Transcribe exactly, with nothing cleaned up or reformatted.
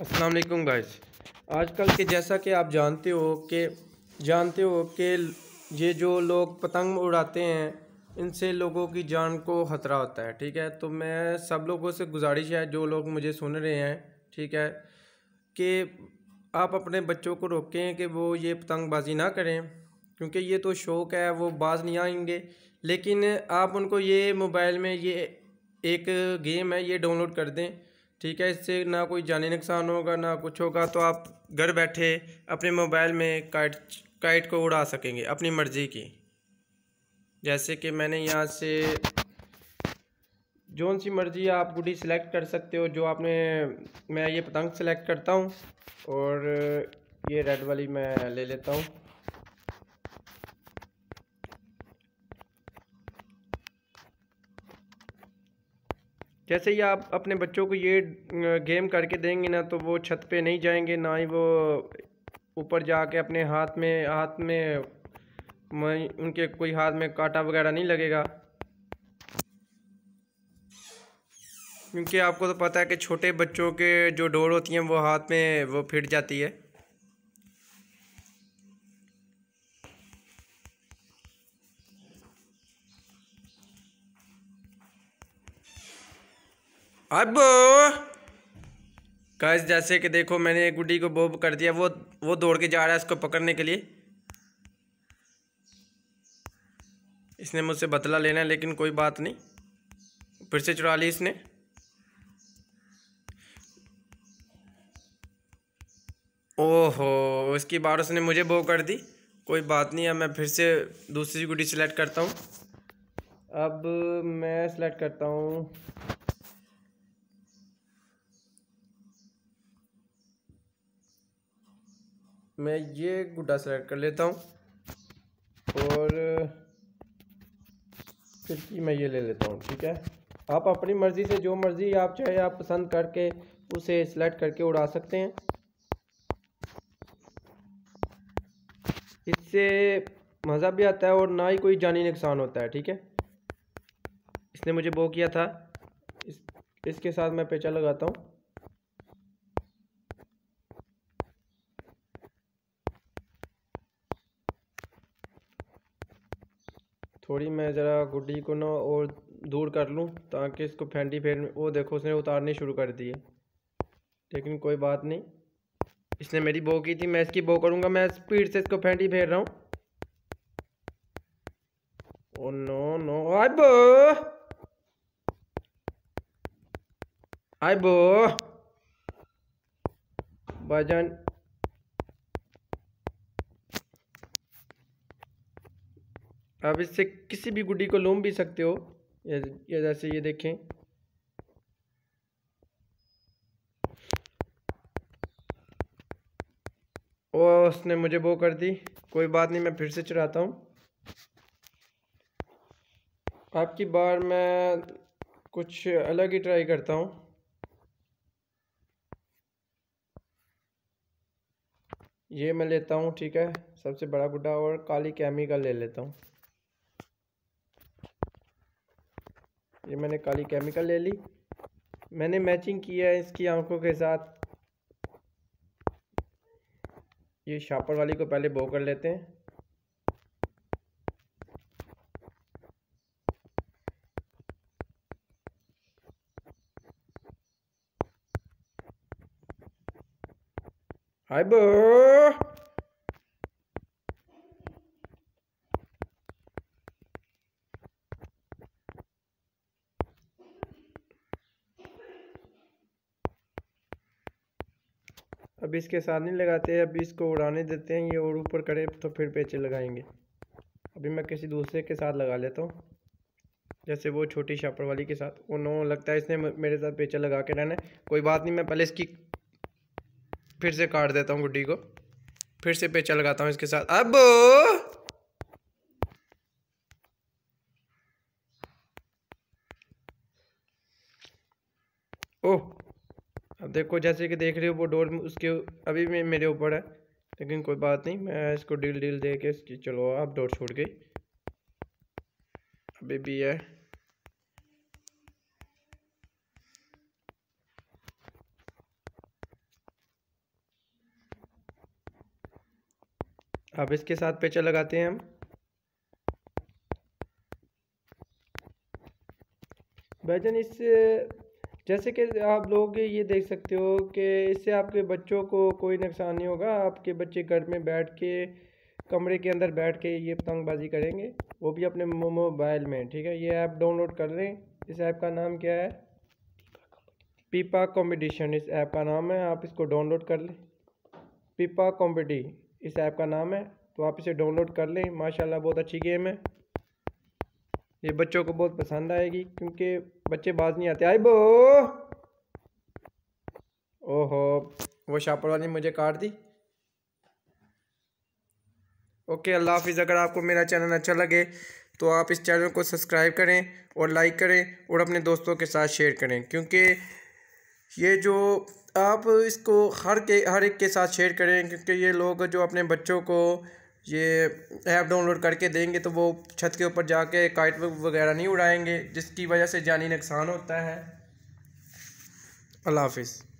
अस्सलाम वालेकुम गाइस। आजकल के जैसा कि आप जानते हो कि जानते हो कि ये जो लोग पतंग उड़ाते हैं इनसे लोगों की जान को ख़तरा होता है। ठीक है, तो मैं सब लोगों से गुजारिश है, जो लोग मुझे सुन रहे हैं, ठीक है, कि आप अपने बच्चों को रोकें कि वो ये पतंगबाजी ना करें, क्योंकि ये तो शौक़ है, वो बाज नहीं आएंगे। लेकिन आप उनको ये मोबाइल में ये एक गेम है, ये डाउनलोड कर दें। ठीक है, इससे ना कोई जानी नुकसान होगा ना कुछ होगा। तो आप घर बैठे अपने मोबाइल में काइट काइट को उड़ा सकेंगे अपनी मर्ज़ी की। जैसे कि मैंने यहाँ से जोन सी मर्ज़ी आप गुडी सिलेक्ट कर सकते हो, जो आपने मैं ये पतंग सेलेक्ट करता हूँ और ये रेड वाली मैं ले लेता हूँ। जैसे ही आप अपने बच्चों को ये गेम करके देंगे ना, तो वो छत पे नहीं जाएंगे, ना ही वो ऊपर जाके अपने हाथ में हाथ में उनके कोई हाथ में कांटा वगैरह नहीं लगेगा। क्योंकि आपको तो पता है कि छोटे बच्चों के जो डोर होती हैं वो हाथ में वो फिट जाती है। अब गाइस, जैसे कि देखो मैंने एक गुड्डी को बोब कर दिया, वो वो दौड़ के जा रहा है इसको पकड़ने के लिए। इसने मुझसे बदला लेना है, लेकिन कोई बात नहीं, फिर से चुरा ली इसने। ओहो, इसकी बार उसने मुझे बो कर दी। कोई बात नहीं है, मैं फिर से दूसरी गुड्डी सेलेक्ट करता हूँ। अब मैं सेलेक्ट करता हूँ मैं ये गुड्डा सेलेक्ट कर लेता हूँ और फिर की मैं ये ले लेता हूँ। ठीक है, आप अपनी मर्ज़ी से जो मर्ज़ी आप चाहे आप पसंद करके उसे सेलेक्ट करके उड़ा सकते हैं। इससे मज़ा भी आता है और ना ही कोई जानी नुकसान होता है। ठीक है, इसने मुझे बो किया था, इस इसके साथ मैं पेचा लगाता हूँ। थोड़ी मैं ज़रा गुड्डी को ना और दूर कर लूँ ताकि इसको फेंटी फेर। वो देखो उसने उतारनी शुरू कर दी है, लेकिन कोई बात नहीं, इसने मेरी बो की थी, मैं इसकी बो करूँगा। मैं स्पीड से इसको फेंटी फेर रहा हूँ। ओ नो नो, आई बो आई बो भाईजान। आप इससे किसी भी गुड्डी को लूम भी सकते हो, ये जैसे ये देखें। ओ, उसने मुझे वो कर दी, कोई बात नहीं, मैं फिर से चढ़ाता हूँ। आपकी बार मैं कुछ अलग ही ट्राई करता हूँ। ये मैं लेता हूँ, ठीक है, सबसे बड़ा गुड्डा, और काली केमिकल ले लेता हूँ। ये मैंने काली केमिकल ले ली, मैंने मैचिंग किया है इसकी आंखों के साथ। ये शापर वाली को पहले बो कर लेते हैं। हाय बो, अब इसके साथ नहीं लगाते, अभी इसको उड़ाने देते हैं, ये और ऊपर करे तो फिर पेचे लगाएंगे। अभी मैं किसी दूसरे के साथ लगा लेता हूँ, जैसे वो छोटी शापर वाली के साथ। वो नो, लगता है इसने मेरे साथ पेचा लगा के रहना है। कोई बात नहीं, मैं पहले इसकी फिर से काट देता हूँ गुड्डी को, फिर से पेचा लगाता हूँ इसके साथ। अब ओह, अब देखो जैसे कि देख रहे हो वो डोर उसके अभी भी मेरे ऊपर है, लेकिन कोई बात नहीं, मैं इसको डील डील दे के इसकी, चलो अब डोर छूट गई, अभी भी है। अब इसके साथ पेचा लगाते हैं हम। भाईजान इससे जैसे कि आप लोग ये देख सकते हो कि इससे आपके बच्चों को कोई नुकसान नहीं होगा। आपके बच्चे घर में बैठ के कमरे के अंदर बैठ के ये पतंगबाजी करेंगे, वो भी अपने मोबाइल में। ठीक है, ये ऐप डाउनलोड कर लें। इस ऐप का नाम क्या है? पिपा कॉम्पिटिशन इस ऐप का नाम है। आप इसको डाउनलोड कर लें। पिपा कॉम्पिटी इस ऐप का नाम है, तो आप इसे डाउनलोड कर लें। माशाल्लाह बहुत अच्छी गेम है, ये बच्चों को बहुत पसंद आएगी क्योंकि बच्चे बाज नहीं आते। आई बो, ओहो वो शापर वाली मुझे काट दी। ओके, अल्लाह हाफिज़। अगर आपको मेरा चैनल अच्छा लगे तो आप इस चैनल को सब्सक्राइब करें और लाइक करें और अपने दोस्तों के साथ शेयर करें, क्योंकि ये जो आप इसको हर के हर एक के साथ शेयर करें, क्योंकि ये लोग जो अपने बच्चों को ये ऐप डाउनलोड करके देंगे तो वो छत के ऊपर जाके काइट वगैरह नहीं उड़ाएंगे, जिसकी वजह से जानी नुकसान होता है। अल्लाह हाफिज़।